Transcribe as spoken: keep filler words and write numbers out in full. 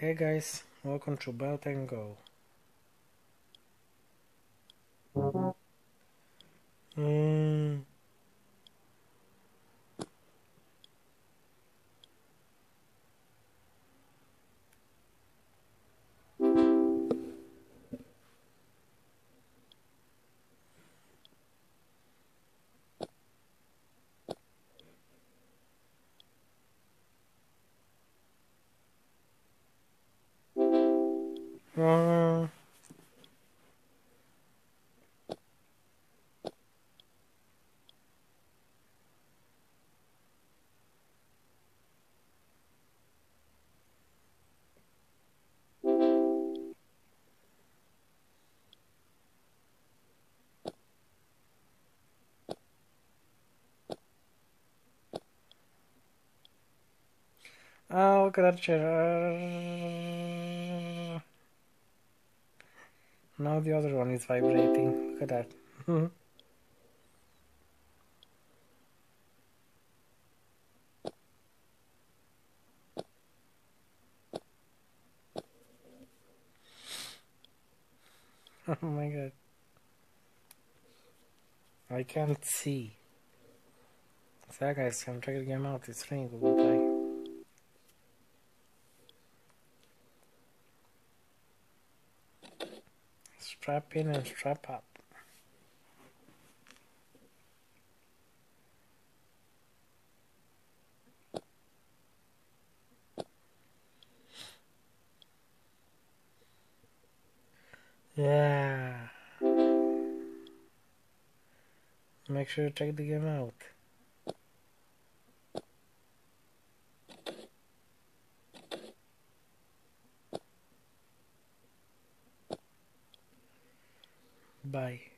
Hey guys, welcome to Belt and Go. Mm. Uh. Oh, look at that chair. Uh. Now the other one is vibrating. Look at that. Oh my god. I can't see. So guys, I'm trying to get him out. It's raining. Google Play. Strap in and strap up. Yeah. Make sure to check the game out. Bye.